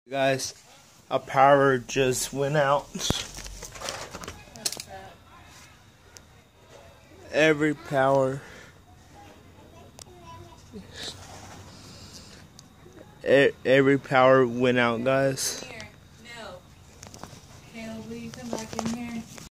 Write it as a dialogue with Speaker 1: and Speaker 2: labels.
Speaker 1: Guys, a power just went out. Every power went out, guys.